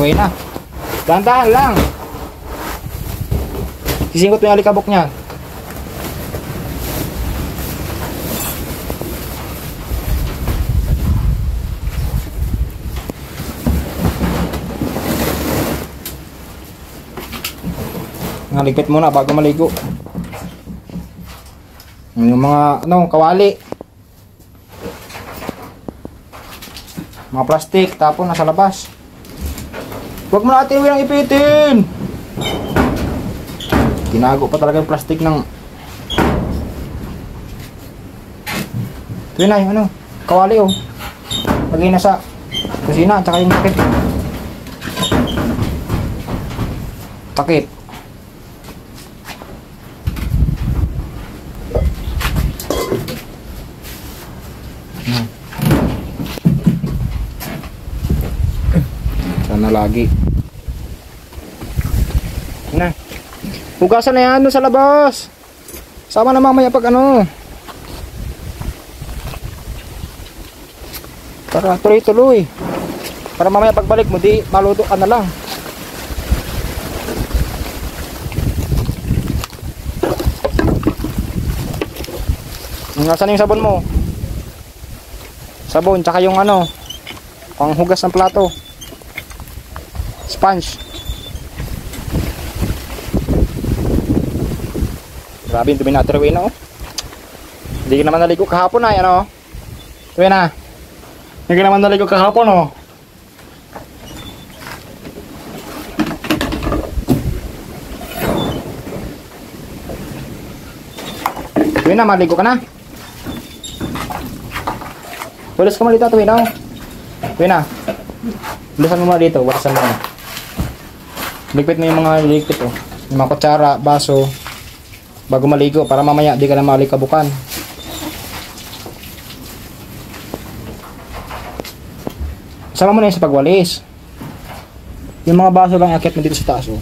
na. Dahan-dahan lang. Sisingot mo yung alikabok niya. Naligpit muna bago maligo. Yung mga kawali. Mga plastic tapon nasa labas. Huwag mo natin yung ipitin. Tinago pa talaga yung plastic ng ito na yung kawali oh. Lagay na sa kusina at saka yung takip. Sana lagi. Na. Hugasan na yan sa labas. Sama na mamaya pag para tuloy-tuloy. Para mamaya pagbalik mo di maluto ka na lang. Nasaan yung sabon mo? Sabon tsaka yung panghugas ng plato. Sponge. Grabe yung dumi na Ate Rowena oh. Hindi ka naman naligo kahapon ay Rowena. Hindi ka naman naligo kahapon oh. Rowena, maligo ka na. Walis ka mo dito Rowena oh. Rowena, walisan mo muna dito. Walisan mo muna. Ligpit mo yung mga ligpit oh. Yung mga kutsara, baso bago maligo para mamaya di ka na malikabukan. Sama mo na yun sa pagwalis. Yung mga baso lang akit mo dito sa taas oh.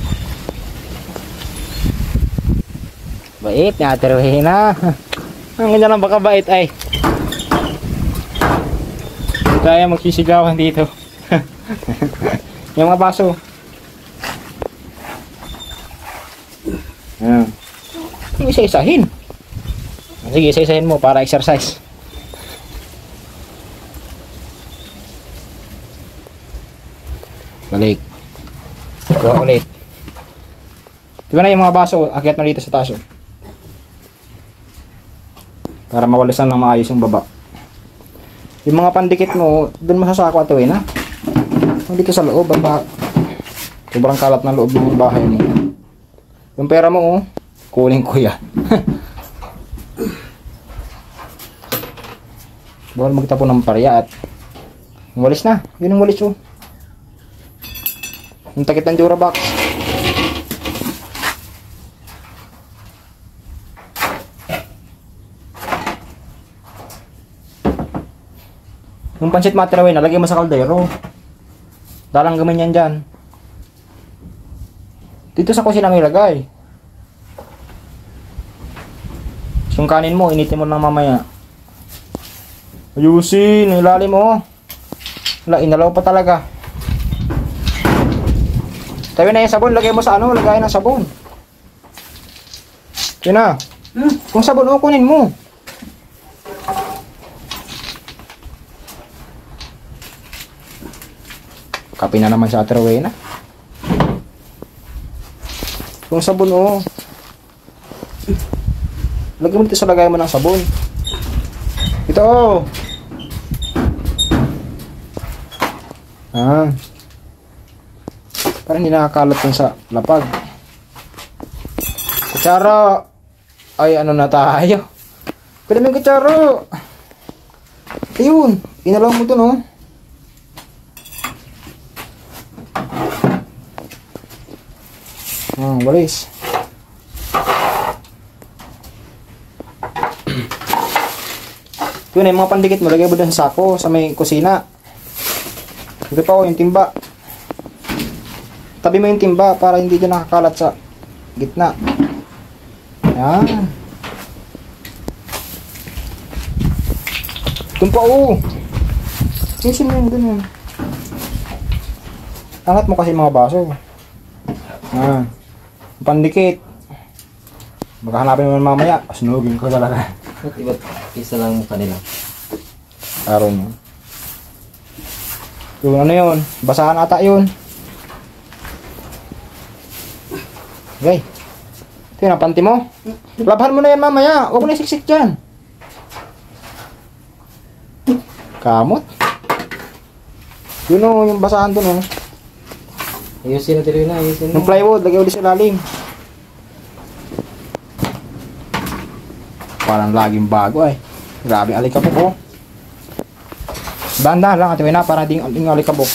Bait na Ate Rowena. Ang ganda lang baka bait ay. Kaya magsisigawan dito. Yung mga baso. Ayan. Isa-isahin. Sige, isa-isahin mo para exercise. Balik. Gawa ulit. Diba na yung mga baso, akyat na dito sa taso. Para mawalisan ng maayos yung baba. Yung mga pandikit mo, doon mo sa sako Ate Rowena. Dito sa loob, baba. Sobrang kalat na loob ng bahay mo. Yung pera mo, kunin ko yan. Bawal magtapon ng parya at walis na. Yun yung walis oh. Yung takip ng Durabox. Yung pansit Ate Rowena, lagay mo sa kaldero. Dalang gamin yan dyan. Dito sa kusina mo ilagay. Yung kanin mo, initin mo lang mamaya. Ayusin, ilalim mo. Wala, inalaw pa talaga. Tayo na yung sabon, lagay mo sa lagay ng sabon. Yun na. Kung sabon kunin mo. Kape na naman sa Ate Rowena. Kung sabon lagay mo dito sa lagay mo ng sabon. Ito parang hindi nakakalat dun sa lapag. Kutsara. Ay na tayo. Pwede mo yung kutsara. Ayun, inalaw mo ito walis. Yun yung mga pandikit mo, lagay mo dun sa sako sa may kusina. Ito pa yung timba. Tabi mo yung timba para hindi dyan nakakalat sa gitna. Yan. Ito pa Isin mo yung ganyan. Angat mo kasi mga baso. Yan. Pandikit. Maghahanapin mo mamaya. Sunugin ko talaga. Iba't isa lang mukha nila. Aron. Yung ano yun? Basahan ata yun. Okay. Ito yun ang panty mo. Labhan mo na yan mamaya. Huwag mo na siksik dyan. Kamot. Yun o, yung basahan dun o. Ayusin na tuloy na, ayusin na. Yung plywood, lagay ulit sa lalim. Parang laging bago ay. Grabe alikabok oh. Dahan-dahan lang Ate Wena para di alikabok.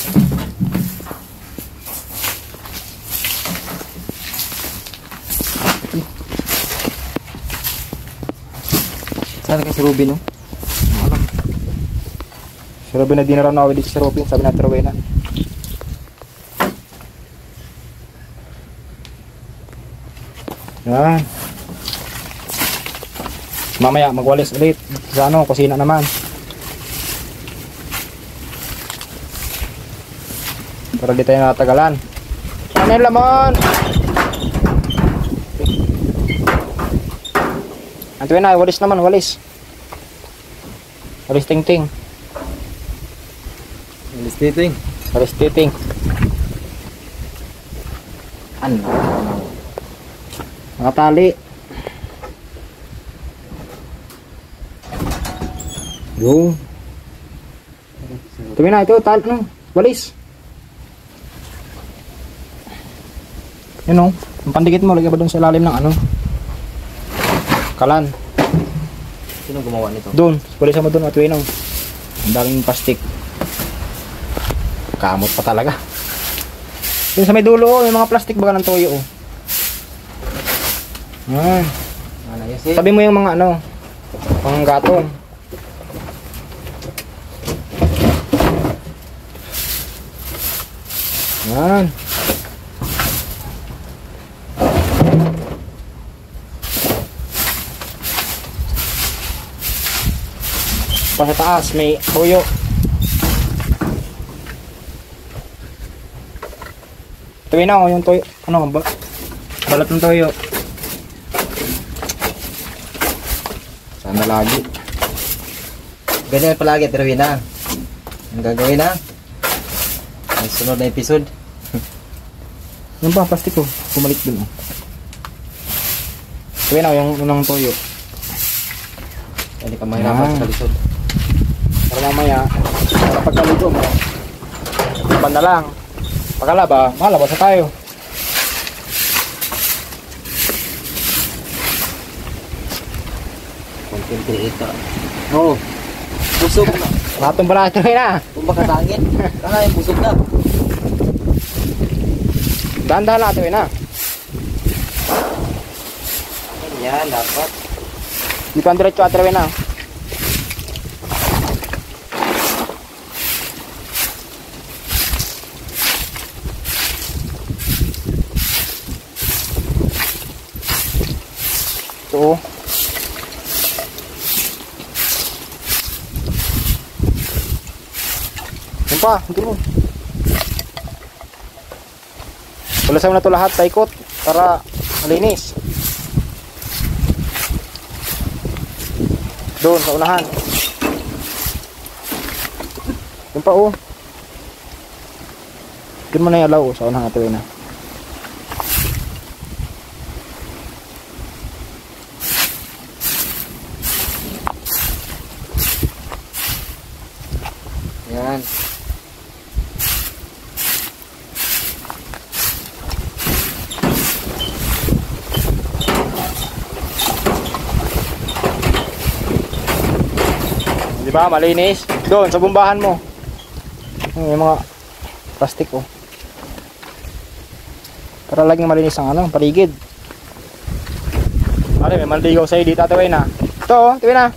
Saan ka si Ruby no? Si Ruby na di na raw nawawid dito si Ruby. Sabi na Ate Wena. Yan. Mamaya magwalis ulit sa ano, kusina naman. Para di tayo natagalan. Ano yung laman? Ante na, walis naman, walis. Walis ting-ting. Walis titing. Walis titing. Ano? Mga tali. Yung. Tingnan na ito, tali no, walis. Yun o, ang pandikit mo, lagyan ba doon sa ilalim ng ano? Kalan. Sino gumawa nito? Doon, walisan mo doon at winaw. Ang daming plastic. Kamot pa talaga. Yung sa may dulo, may mga plastic baga ng toyo o. Yan. Ano ayusin? Sabi mo yung mga ano, pang gatong. Yan. Pa sa taas may toyo. Tuwi na yung toyo. Ano ba? Balat ng toyo. Sana lagi. Ganyan palagi at Rowena. Ang gagawin na. Ang sunod na episode. Yung pa, plastic ko. Pumalik dun. Tuwi na yung unang toyo. Hindi ka mahirapan sa kalisod. Para mamaya, kapag kaluto mo, laban na lang. Pagkalaba, malabas na tayo. Content creator. Oo. Busog na. Matong ba na ito na? Kung makatangin. Kaya yung busog na. Dahan-dahan na ito na. Yan, dapat. Dito ang diretso at na. Ito. Yan pa, hindi mo. Walasan mo na ito lahat, paikot para malinis. Doon sa unahan. Yan pa oh. Doon mo na yung alaw oh, sa unahan ito na. Yan. Di ba? Malinis. Doon sa bumbahan mo. Yung mga plastic oh. Para laging malinis ang ano, paligid. Ano, may manligaw sa'yo dito, Ate Wena. Ito oh, Ate Wena.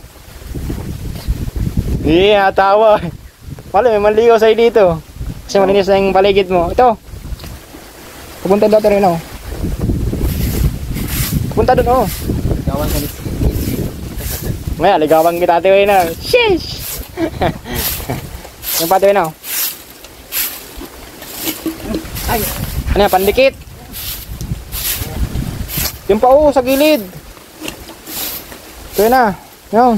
Hindi, natawa. May manligaw sa'yo dito. Kasi malinis na yung paligid mo. Ito. Pupunta doon, Ate Wena oh. Pupunta doon oh. Gawan ka ni Maya, ligawan kita, Ate Wena. Sheesh! Yung pa, Ate Wena oh. Ano yan, pandikit? Yung pa sa gilid. Ito na. Yun.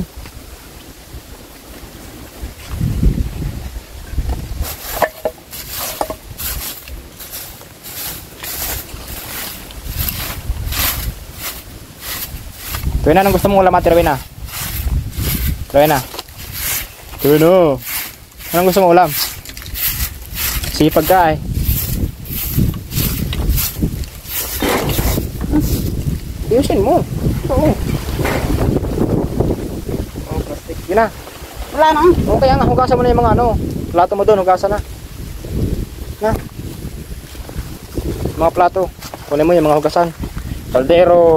Ito na, anong gusto mong ulam, Ate Rowena? Rowena. Rowena. Anong gusto mong ulam? Sipag ka eh. Ayusin mo. Oo. Oh, plastic. Yun na. Wala nang. Okay nga, hugasan mo na yung mga ano. Plato mo doon, hugasan na. Na. Mga plato. Kunin mo yung mga hugasan. Kaldero.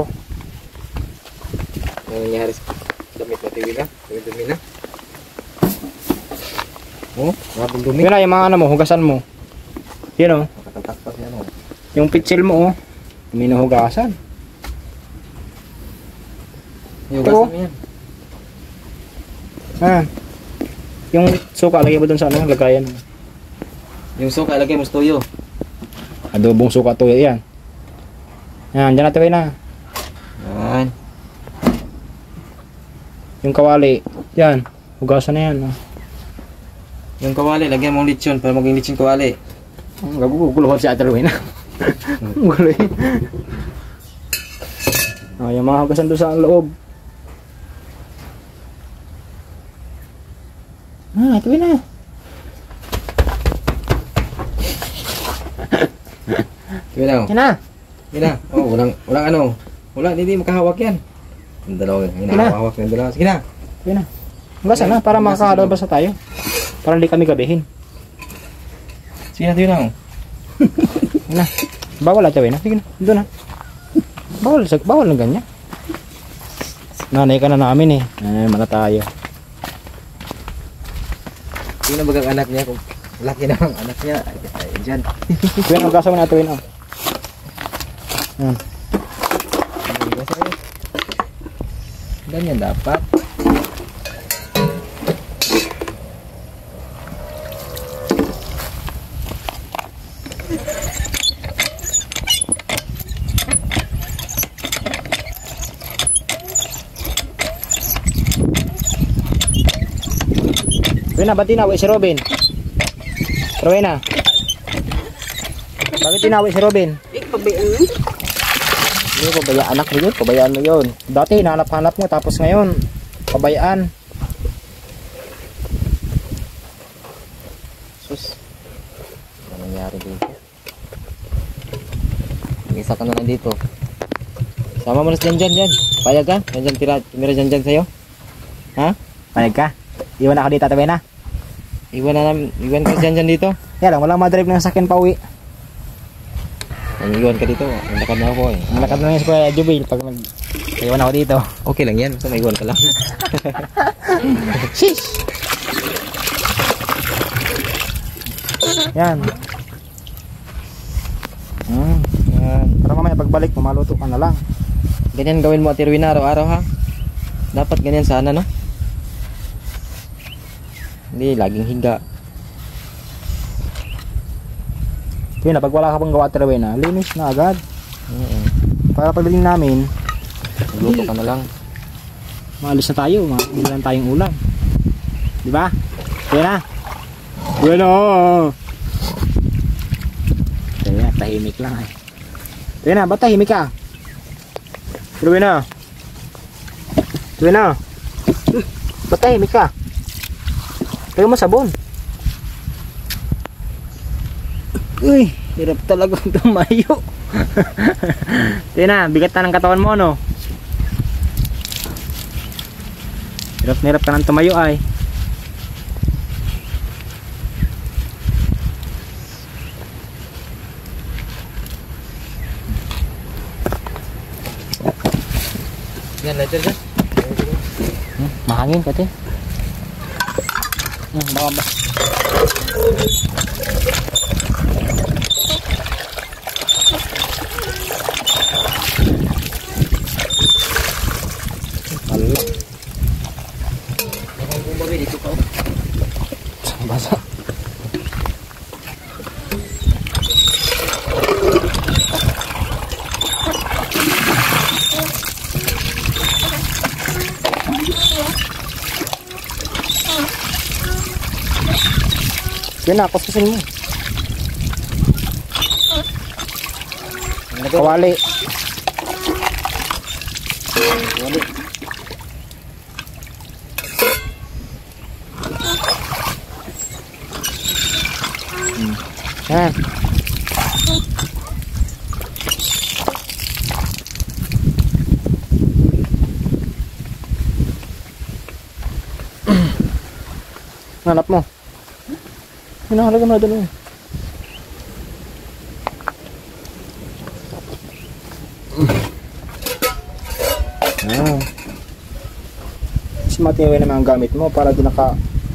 Ano nangyari sa damit na TV na? Dumi na. Oh, maraming dumi. Yun na, yung mga ano mo, hugasan mo. Yun o. Nakatakpak yan oh. Yung pitsil mo o. May nahugasan. Yung Ito. gas naman yan. Ah. Yung suka, lagay mo doon sa ano, lagayan mo. Yung suka, ilagay mo sa tuyo. Adobong suka to yan. Yan, dyan natin na. Yan. Yung kawali, yan. Hugasan na yan. Yung kawali, lagyan mong lechon para maging lechon kawali. Gaguguluhan si Ate Rowena. Gulo eh. Oh, yung mga hugasan doon sa loob. Ah, ito na. Yun na. Yan na. Yun na. Oh, walang ano. Wala, hindi makahawak yan. Ang dalawa yan. Sige na. Hinahawak ng dalawa. Sige na. Ito na. Hugasan na para makakalabas na tayo. Para hindi kami gabihin. Sige na, yun na. Yan na. Bawal Ate Rowena. Sige na. Doon na. Bawal na ganyan. Nanay ka na namin eh. Mana tayo. Sino bagang anak niya? Kung laki na ang anak niya, ay dyan. Kuya, hugasan mo na Ate Rowena. Yan. Ganyan dapat. Rowena, ba't tinawi si Robin? Rowena. Bakit tinawi si Robin? Pabayaan mo. Hindi, pabayaan anak mo yun. Pabayaan mo yun. Dati, hinahanap-hanap mo. Tapos ngayon, pabayaan. Sus. Ano nangyari dito? Isa ka na lang dito. Sama mo na si Janjan. Payag ka? Janjan, tira Janjan sa'yo. Ha? Panag ka? Iwan ako dito, Ate Rowena. Iwan ka si Janjan dito. Yan lang, walang madrive ng sakyan pa uwi. Iwan ka dito. Malakad na ako eh. Malakad na yung Kuya Jubil pag iwan ako dito. Okay lang yan. Basta maiwan ka lang. Shish! Yan. Yan. Para mamaya pagbalik, mamaluto ka na lang. Ganyan gawin mo, Ate Rowena, araw-araw ha. Dapat ganyan sana, no? Hindi, laging higa. Yun na, pag wala ka pang gawa Ate Rowena, linis na agad. Para pagdating namin, Luto ka na lang. maalis na tayo, hindi lang tayong ulam. Di ba? Yun na. Bueno. Kaya tahimik lang eh. Yun na, ba't tahimik ka? Rowena. Rowena. Ba't tahimik ka? Tayo mo sabon. Uy, hirap talagang tumayo. Yun na, bigat na ng katawan mo, no? Hirap ka ng tumayo ay. Yan, lighter dyan. Mahangin pati. Baka ba? Allah. Kung babi, dito ka. Basa. Yan na, kuskusin mo. Kawali. Kawali. Yan. Hanap mo. Hinahalaga mo na doon. Ah. Mas matiyawin naman ang gamit mo para di naka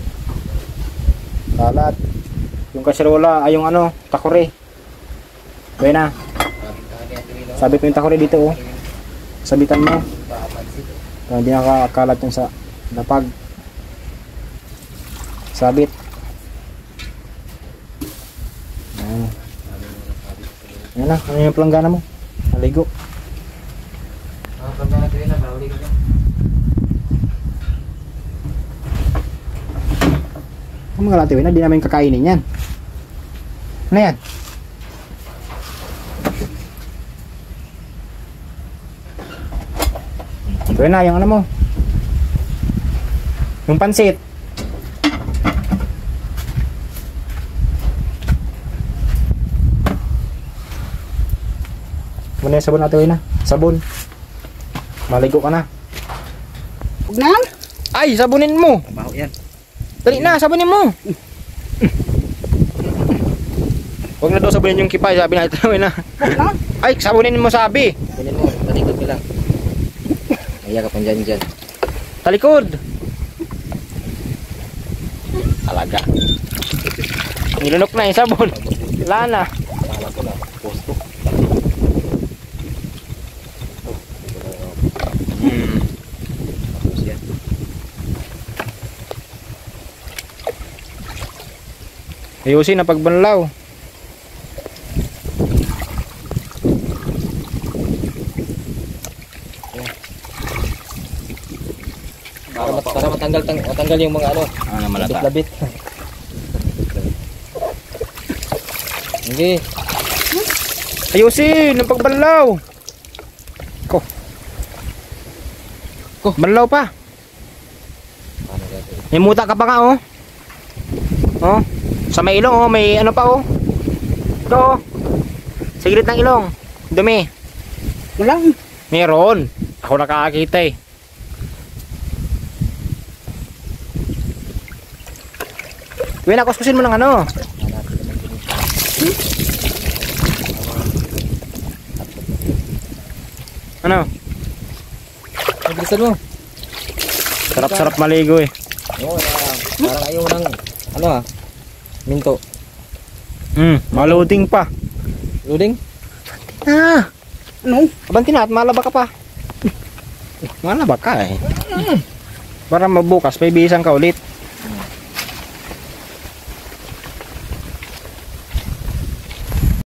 kalat. Yung kasirola ay yung ano, takore. Buhay na. Sabit mo yung takore dito oh. Sabitan mo. Para di nakakalat yung sa lapag. Sabit. Ayan. Ayan na, ano yung planggana mo? Naligo. Planggana tuloy na, bahuli ko na. Ang mga latiwin na, di namin kakainin yan. Ano yan? Ito na, yung ano mo. Yung pansit. Muna yung sabon natin na. Sabon. Maligo ka na. Huwag na. Ay, sabunin mo. Baho yan. Dali na, sabunin mo. Huwag na daw sabunin yung kipay, sabi na ito na. Ay, sabunin mo sabi. Kunin mo, talikod ko lang. Kaya ka pang dyan. Talikod. Talaga. Nilunok na yung sabon. Wala na. Kala ko na, posto. Tapos yan. Ayusin na pagbanlaw. Para matanggal yung mga ano, Ano malata? labit. Hindi. Ayusin ang pagbanlaw. Ko. Banlaw pa. Paano gagawin? May muta ka pa nga oh. Oh. Sa may ilong oh, may ano pa oh. Ito oh. Sa gilid ng ilong. Dumi. Walang. Meron. Ako nakakakita eh. Uy, nakuskusin mo ng ano. Ano? Bilisan mo. Sarap-sarap maligo eh. Oo, parang ayaw ng, ano minto. Maluding pa. Loading? Ah, Ano? abanti na at malaba ka pa. Malaba ka eh. Para mabukas, may bisan ka ulit.